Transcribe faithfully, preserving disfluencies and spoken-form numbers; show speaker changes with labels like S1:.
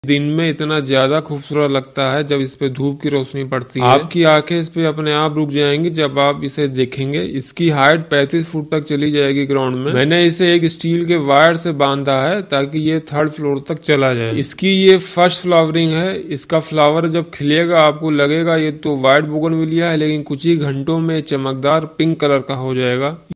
S1: दिन में इतना ज्यादा खूबसूरत लगता है जब इस पे धूप की रोशनी पड़ती है। आपकी आंखें इस पे अपने आप रुक जाएंगी जब आप इसे देखेंगे। इसकी हाइट पैंतीस फुट तक चली जाएगी ग्राउंड में। मैंने इसे एक स्टील के वायर से बांधा है ताकि ये थर्ड फ्लोर तक चला जाए। इसकी ये फर्स्ट फ्लावरिंग है। इसका फ्लावर जब खिलेगा आपको लगेगा ये तो व्हाइट बोगनविलिया है, लेकिन कुछ ही घंटों में चमकदार पिंक कलर का हो जाएगा।